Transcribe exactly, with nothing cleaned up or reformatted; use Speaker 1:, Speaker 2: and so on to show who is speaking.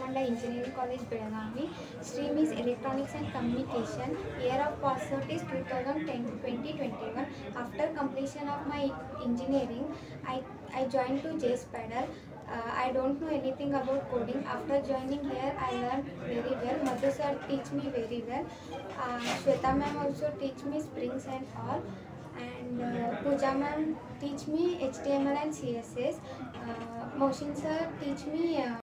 Speaker 1: Vivekananda Engineering College, Belagavi. Stream is Electronics and Communication. Year of pass out is twenty ten to twenty twenty-one. After completion of my engineering, I, I joined to J S Pedal. Uh, I don't know anything about coding. After joining here, I learned very well. Madhu sir teach me very well. Uh, Shweta ma'am also teach me Springs and all. And uh, Pooja ma'am teach me H T M L and C S S. Uh, Moshin sir teach me uh,